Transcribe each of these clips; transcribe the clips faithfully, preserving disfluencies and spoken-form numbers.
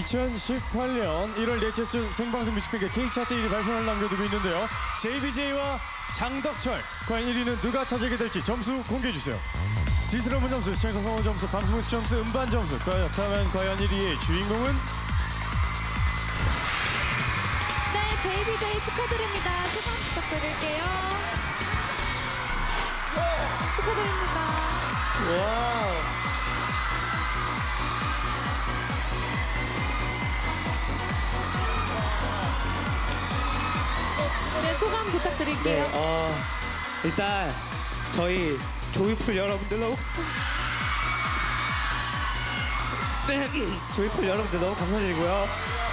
이천십팔 년 일월 넷째 주 생방송 뮤직뱅크 K차트 일 위 발표를 남겨두고 있는데요. 제이비제이와 장덕철, 과연 일 위는 누가 차지하게 될지 점수 공개해주세요. 지스러운 점수, 시청자 성원 점수, 방송 점수, 음반 점수. 그렇다면 과연 일 위의 주인공은? 네, 제이비제이 축하드립니다. 소감 부탁드릴게요. 축하드립니다. 와우. 네, 소감 부탁드릴게요. 네, 어, 일단 저희 조이풀 여러분들 너무 네, 조이풀 여러분들 너무 감사드리고요.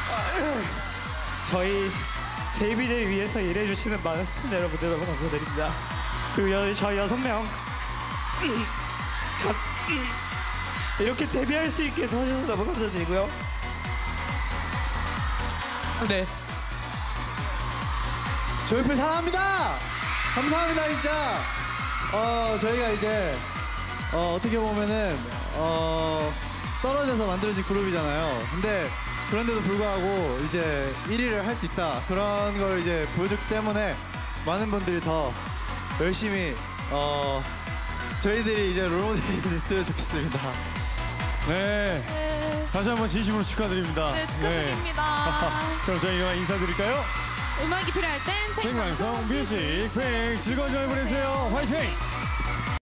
저희 제이비제이 위해서 일해주시는 많은 스태프 여러분들 너무 감사드립니다. 그리고 여, 저희 여섯 명 이렇게 데뷔할 수 있게 도와주셔서 너무 감사드리고요. 네. 조이풀 사랑합니다. 감사합니다 진짜. 어 저희가 이제 어, 어떻게 보면은 어, 떨어져서 만들어진 그룹이잖아요. 근데 그런데도 불구하고 이제 일 위를 할 수 있다 그런 걸 이제 보여줬기 때문에 많은 분들이 더 열심히 어, 저희들이 이제 롤모델이 됐으면 좋겠습니다. 네. 네, 다시 한번 진심으로 축하드립니다. 네 축하드립니다. 네. 그럼 저희가 인사드릴까요? 음악이 필요할 땐 생방송 뮤직뱅크 즐거운 주말 보내세요. 화이팅!